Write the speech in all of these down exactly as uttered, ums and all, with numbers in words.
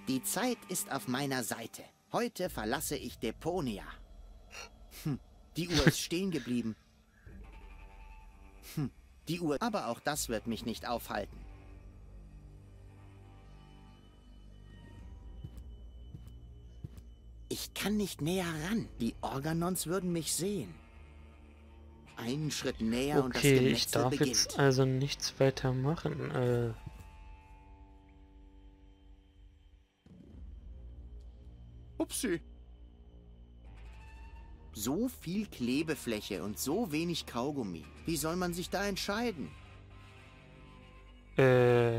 Die Zeit ist auf meiner Seite. Heute verlasse ich Deponia. Hm, die Uhr ist stehen geblieben. Hm, die Uhr... Aber auch das wird mich nicht aufhalten. Ich kann nicht näher ran. Die Organons würden mich sehen. Einen Schritt näher und das Okay, ich Gemetzel darf beginnt. jetzt also nichts weiter machen. Äh, Upsi. So viel Klebefläche und so wenig Kaugummi. Wie soll man sich da entscheiden? äh...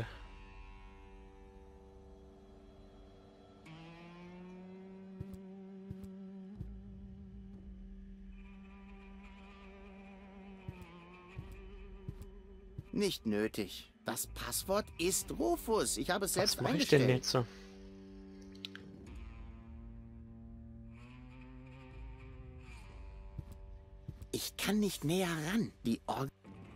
Nicht nötig. Das Passwort ist Rufus. Ich habe es Was selbst mache ich denn eingestellt. jetzt so? Ich kann nicht näher ran. Die Org...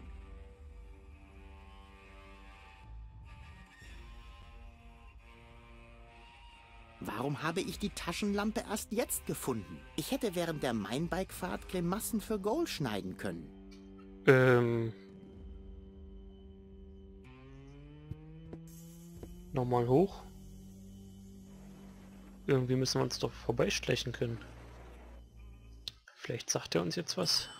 Warum habe ich die Taschenlampe erst jetzt gefunden? Ich hätte während der Mainbike-Fahrt Grimassen für Gold schneiden können. Ähm... Nochmal hoch. Irgendwie müssen wir uns doch vorbeischleichen können. Vielleicht sagt er uns jetzt was.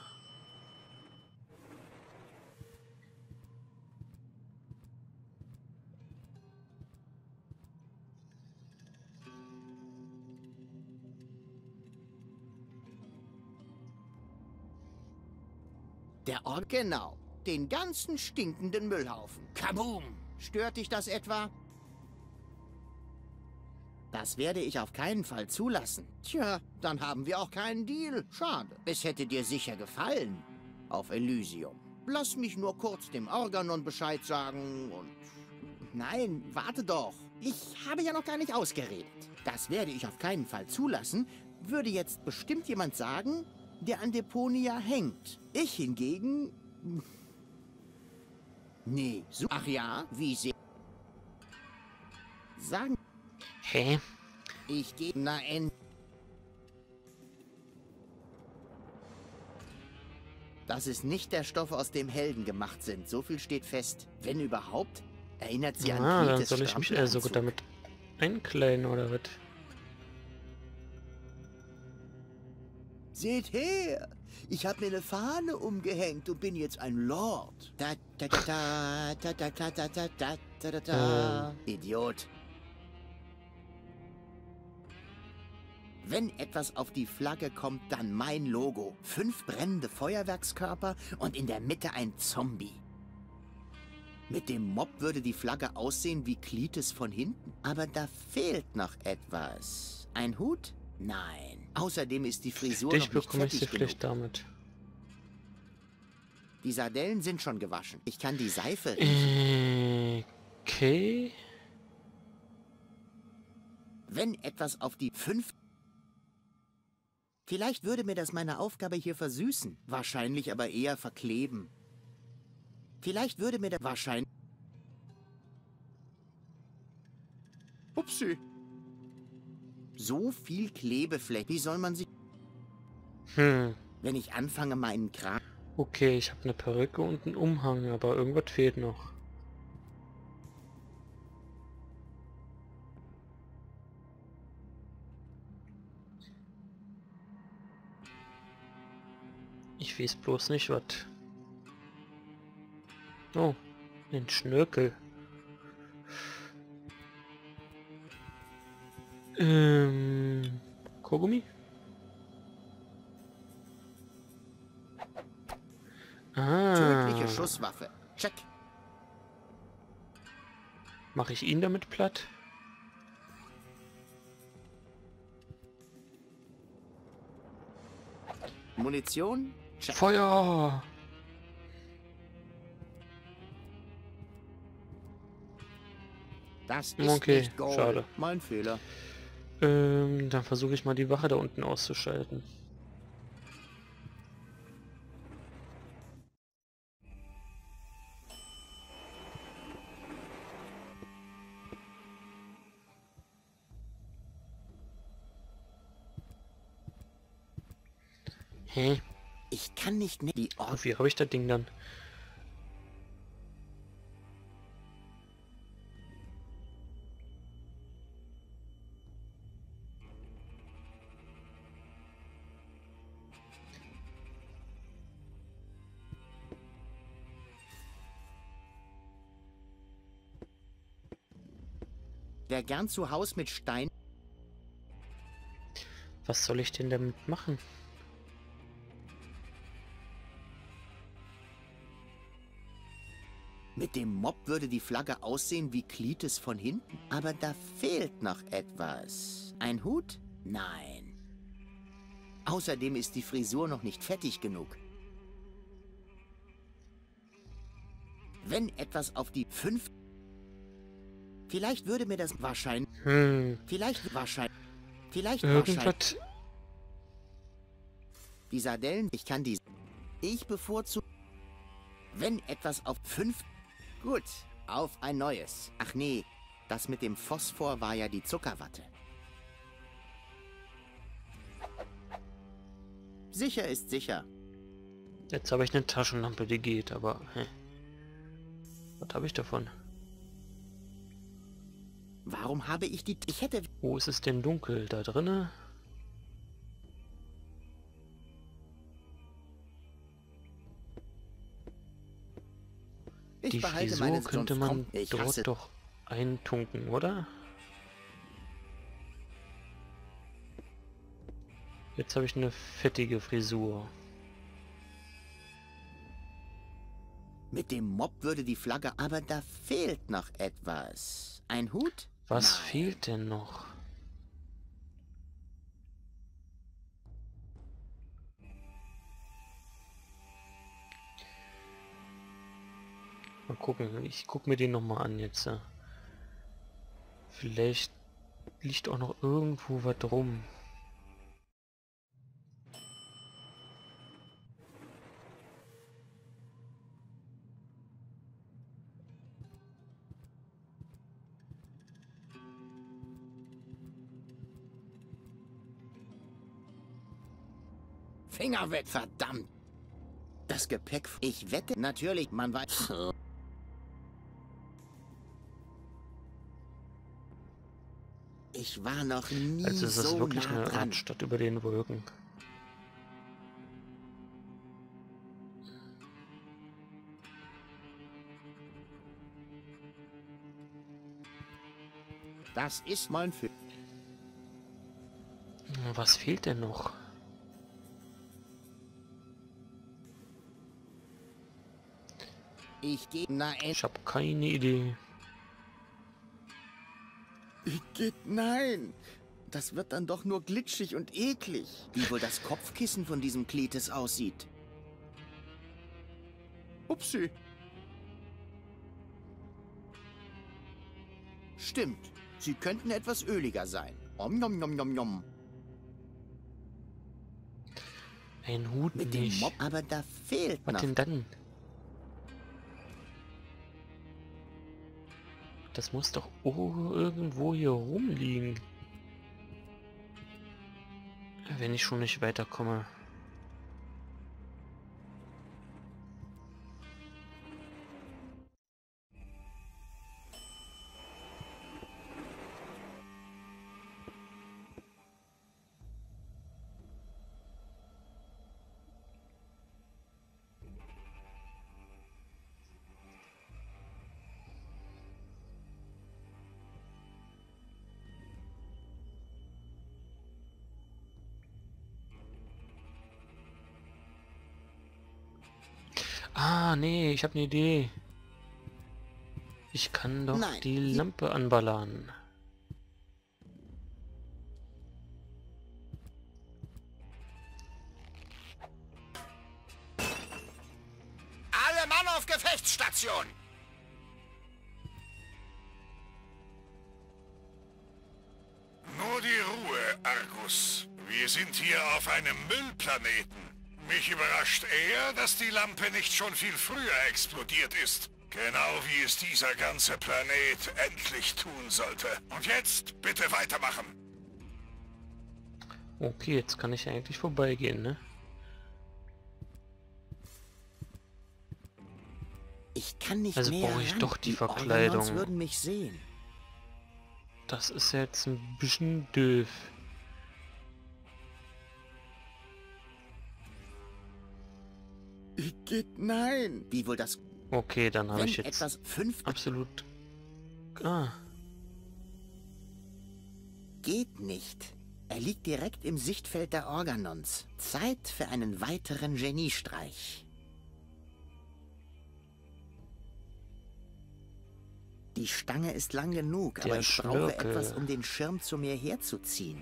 Der Ort... Genau. Den ganzen stinkenden Müllhaufen. Kaboom! Stört dich das etwa? Das werde ich auf keinen Fall zulassen. Tja, dann haben wir auch keinen Deal. Schade. Es hätte dir sicher gefallen. Auf Elysium. Lass mich nur kurz dem Organon Bescheid sagen und... Nein, warte doch. Ich habe ja noch gar nicht ausgeredet. Das werde ich auf keinen Fall zulassen. Würde jetzt bestimmt jemand sagen, der an Deponia hängt. Ich hingegen... Nee, so... Ach ja, wie sehr... Sagen... Hä? Ich gehe... Na, en... Das ist nicht der Stoff, aus dem Helden gemacht sind. So viel steht fest. Wenn überhaupt, erinnert sie an Ah, dann Kletes soll ich mich also Strampelanzug. damit einkleiden oder was? Seht her! Ich habe mir eine Fahne umgehängt und bin jetzt ein Lord. Da, da, da, da, da, da, da, da, da, da, da, da. Idiot. Wenn etwas auf die Flagge kommt, dann mein Logo. Fünf brennende Feuerwerkskörper und in der Mitte ein Zombie. Mit dem Mob würde die Flagge aussehen wie Kletes von hinten. Aber da fehlt noch etwas. Ein Hut? Nein. Außerdem ist die Frisur Dich noch nicht bekomme ich sie fertig vielleicht genug. damit. Die Sardellen sind schon gewaschen. Ich kann die Seife riechen. Okay. Wenn etwas auf die fünf... Vielleicht würde mir das meine Aufgabe hier versüßen. Wahrscheinlich aber eher verkleben. Vielleicht würde mir das... Wahrscheinlich... Upsi. So viel Klebefleck. Wie soll man sie... Hm. Wenn ich anfange, meinen Kragen... Okay, ich habe eine Perücke und einen Umhang, aber irgendwas fehlt noch. Ich weiß bloß nicht, was. Oh, ein Schnörkel. Ähm, Kaugummi? Tödliche Ah, Schusswaffe. Check. mache ich ihn damit platt? Munition? Check. Feuer! Das ist Okay, nicht Gold. schade. Mein Fehler. Ähm, dann versuche ich mal die Wache da unten auszuschalten. Hä? Ich kann nicht mehr die Orgel... Wie habe ich das Ding dann? Wer gern zu Haus mit Stein... Was soll ich denn damit machen? Mit dem Mob würde die Flagge aussehen wie Klites von hinten. Aber da fehlt noch etwas. Ein Hut? Nein. Außerdem ist die Frisur noch nicht fettig genug. Wenn etwas auf die fünf... Vielleicht würde mir das wahrscheinlich... Hm. Vielleicht wahrscheinlich... Vielleicht wahrscheinlich... Irgendwas... Die Sardellen, ich kann die... Ich bevorzuge... Wenn etwas auf fünf... Gut, auf ein neues. Ach nee, das mit dem Phosphor war ja die Zuckerwatte. Sicher ist sicher. Jetzt habe ich eine Taschenlampe, die geht, aber... Hä? Was habe ich davon? Warum habe ich die... Ich hätte... Wo ist es denn dunkel? Da drinne? Ich Die behalte Frisur meine... könnte sonst man kommt- ich dort hasse- doch eintunken, oder? Jetzt habe ich eine fettige Frisur. Mit dem Mob würde die Flagge... Aber da fehlt noch etwas. Ein Hut? Was Nein. fehlt denn noch? Mal gucken, ich gucke mir den noch mal an jetzt. ja. Vielleicht liegt auch noch irgendwo was rum. Finger weg, verdammt! Das Gepäck... Ich wette, natürlich, man weiß... Ich war noch nie Also es ist so wirklich nah eine dran. Radstadt über den Wolken. Das ist mein Film. Was fehlt denn noch? Ich gehe... Nein. Ich habe keine Idee. Ich geh... Nein. Das wird dann doch nur glitschig und eklig. Wie wohl das Kopfkissen von diesem Klites aussieht. Upsi. Stimmt. Sie könnten etwas öliger sein. Om nom nom nom nom. Ein Hut Mit dem nicht. Mob... Aber da fehlt Was noch... denn dann? Das muss doch oh, irgendwo hier rumliegen. Wenn ich schon nicht weiterkomme. Ah, nee, ich habe eine Idee. Ich kann doch Nein, die die- Lampe anballern. Alle Mann auf Gefechtsstation! Nur die Ruhe, Argus. Wir sind hier auf einem Müllplaneten. Mich überrascht eher, dass die Lampe nicht schon viel früher explodiert ist. Genau wie es dieser ganze Planet endlich tun sollte. Und jetzt bitte weitermachen. Okay, jetzt kann ich eigentlich vorbeigehen, ne? Ich kann nicht Also näher brauche ich ran. doch die Organons Verkleidung. würden mich sehen. Das ist jetzt ein bisschen doof. Geht nein. Wie wohl das... Okay, dann habe Wenn ich jetzt etwas fünf... absolut... Ah, Geht nicht. Er liegt direkt im Sichtfeld der Organons. Zeit für einen weiteren Geniestreich. Die Stange ist lang genug, Der aber ich brauche Schnörkel. etwas, um den Schirm zu mir herzuziehen.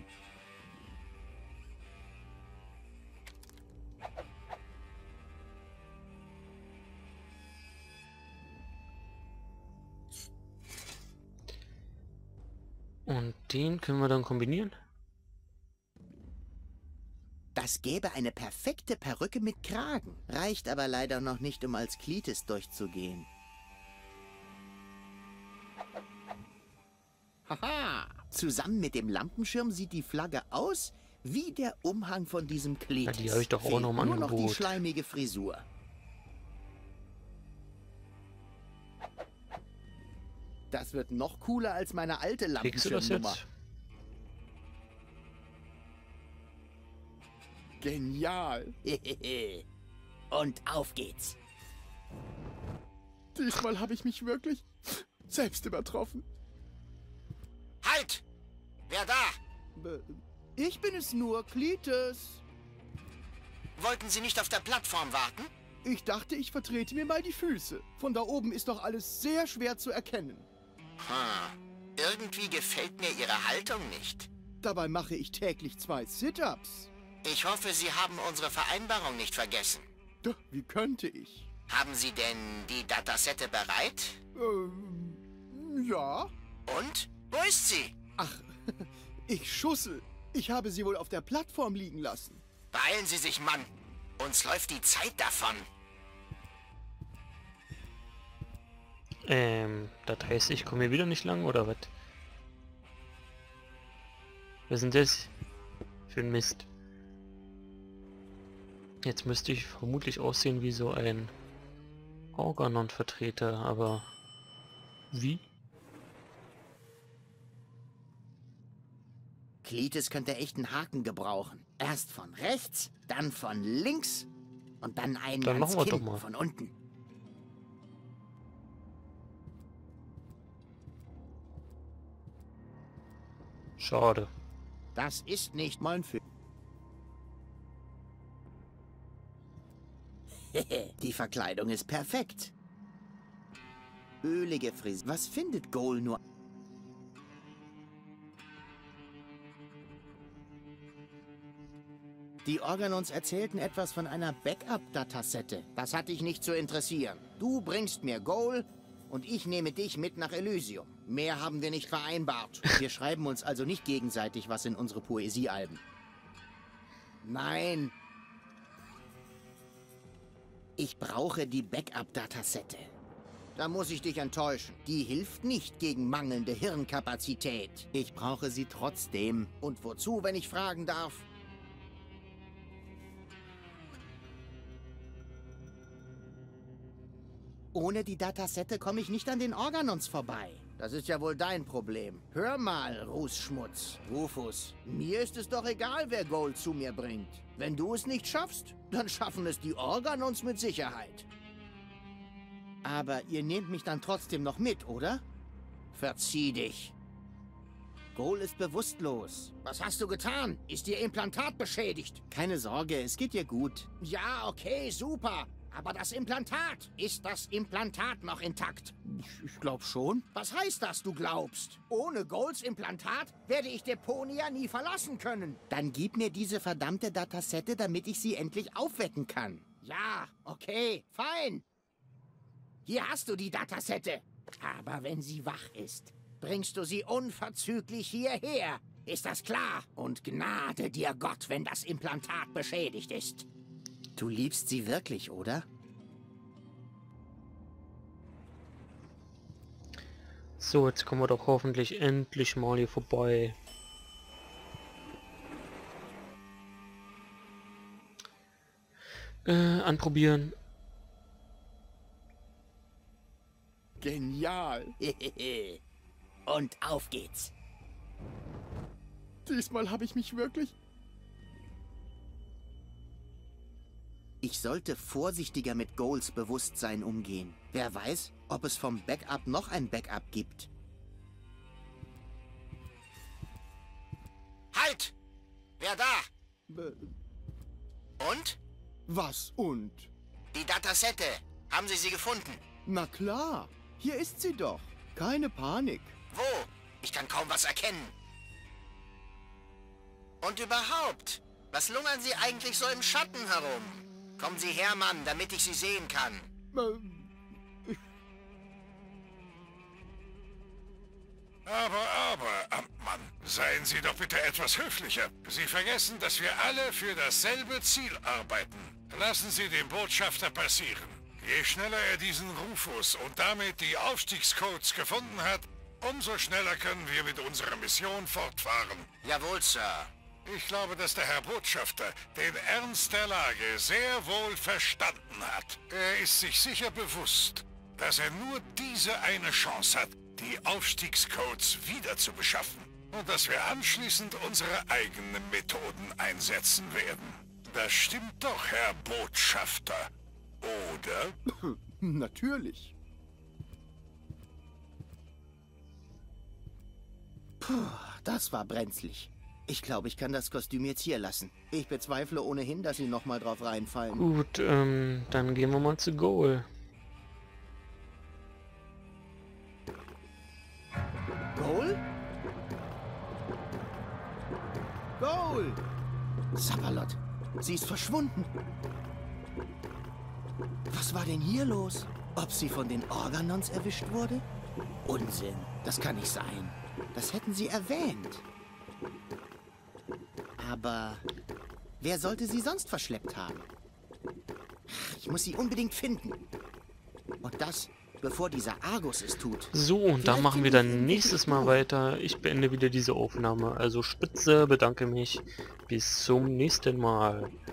und den können wir dann kombinieren? Das gäbe eine perfekte Perücke mit Kragen. Reicht aber leider noch nicht, um als Klitis durchzugehen. Haha! Zusammen mit dem Lampenschirm sieht die Flagge aus wie der Umhang von diesem Klitis. Ja, die habe ich doch auch Fehlt noch im nur noch die Angebot. schleimige Frisur. Das wird noch cooler als meine alte Kriegst du das Lampenschirmnummer. jetzt? Genial! Und auf geht's. Diesmal habe ich mich wirklich selbst übertroffen. Halt! Wer da? Äh, Ich bin es nur, Klitis. Wollten Sie nicht auf der Plattform warten? Ich dachte, ich vertrete mir mal die Füße. Von da oben ist doch alles sehr schwer zu erkennen. Hm. Irgendwie gefällt mir Ihre Haltung nicht. Dabei mache ich täglich zwei Sit-Ups. Ich hoffe, Sie haben unsere Vereinbarung nicht vergessen. Tja, wie könnte ich? Haben Sie denn die Datasette bereit? Ähm, ja. Und? Wo ist sie? Ach, ich schussel. Ich habe sie wohl auf der Plattform liegen lassen. Beeilen Sie sich, Mann. Uns läuft die Zeit davon. Ähm, das heißt, ich komme hier wieder nicht lang, oder was? Was ist denn das für ein Mist? Jetzt müsste ich vermutlich aussehen wie so ein Organon-Vertreter, aber wie? Klitis könnte echt einen Haken gebrauchen. Erst von rechts, dann von links und dann einen Dann ans machen wir Kinn doch mal. von unten. Schade. Das ist nicht mein Film. Die Verkleidung ist perfekt. Ölige Frisur. Was findet Goal nur? Die Organons erzählten etwas von einer Backup-Datasette. Das hat dich nicht zu interessieren. Du bringst mir Goal und ich nehme dich mit nach Elysium. Mehr haben wir nicht vereinbart. Wir schreiben uns also nicht gegenseitig was in unsere Poesiealben. Nein. Ich brauche die Backup-Datasette. Da muss ich dich enttäuschen. Die hilft nicht gegen mangelnde Hirnkapazität. Ich brauche sie trotzdem. Und wozu, wenn ich fragen darf? Ohne die Datasette komme ich nicht an den Organons vorbei. Das ist ja wohl dein Problem. Hör mal, Rußschmutz, Rufus. Mir ist es doch egal, wer Gold zu mir bringt. Wenn du es nicht schaffst, dann schaffen es die Organons mit Sicherheit. Aber ihr nehmt mich dann trotzdem noch mit, oder? Verzieh dich. Goal ist bewusstlos. Was hast du getan? Ist ihr Implantat beschädigt? Keine Sorge, es geht ihr gut. Ja, okay, super. Aber das Implantat, ist das Implantat noch intakt? Ich, ich glaube schon. Was heißt das, du glaubst? Ohne Goals Implantat werde ich Deponia nie verlassen können. Dann gib mir diese verdammte Datasette, damit ich sie endlich aufwecken kann. Ja, okay, fein. Hier hast du die Datasette. Aber wenn sie wach ist, bringst du sie unverzüglich hierher. Ist das klar? Und gnade dir Gott, wenn das Implantat beschädigt ist. Du liebst sie wirklich, oder? So, jetzt kommen wir doch hoffentlich endlich mal hier vorbei. Äh, anprobieren. Genial. Und auf geht's. Diesmal habe ich mich wirklich... Ich sollte vorsichtiger mit Goals Bewusstsein umgehen. Wer weiß, ob es vom Backup noch ein Backup gibt. Halt! Wer da? Äh, Und? was und? Die Datasette. Haben Sie sie gefunden? Na klar, hier ist sie doch. Keine Panik. Wo? Ich kann kaum was erkennen. Und überhaupt, was lungern Sie eigentlich so im Schatten herum? Kommen Sie her, Mann, damit ich Sie sehen kann. Äh, ich, Aber, aber, Amtmann, seien Sie doch bitte etwas höflicher. Sie vergessen, dass wir alle für dasselbe Ziel arbeiten. Lassen Sie den Botschafter passieren. Je schneller er diesen Rufus und damit die Aufstiegscodes gefunden hat, umso schneller können wir mit unserer Mission fortfahren. Jawohl, Sir. Ich glaube, dass der Herr Botschafter den Ernst der Lage sehr wohl verstanden hat. Er ist sich sicher bewusst, dass er nur diese eine Chance hat, die Aufstiegscodes wieder zu beschaffen. Und dass wir anschließend unsere eigenen Methoden einsetzen werden. Das stimmt doch, Herr Botschafter. Oder? natürlich. Puh, das war brenzlig. Ich glaube, ich kann das Kostüm jetzt hier lassen. Ich bezweifle ohnehin, dass Sie nochmal drauf reinfallen. Gut, ähm, dann gehen wir mal zu Goal. Goal? Goal! Sapperlot, sie ist verschwunden. Was war denn hier los? Ob sie von den Organons erwischt wurde? Unsinn, das kann nicht sein. Das hätten sie erwähnt. Aber wer sollte sie sonst verschleppt haben? Ich muss sie unbedingt finden. Und das, bevor dieser Argus es tut. So, und da Vielleicht machen wir finden dann nächstes Mal weiter. Ich beende wieder diese Aufnahme. Also spitze, bedanke mich. Bis zum nächsten Mal.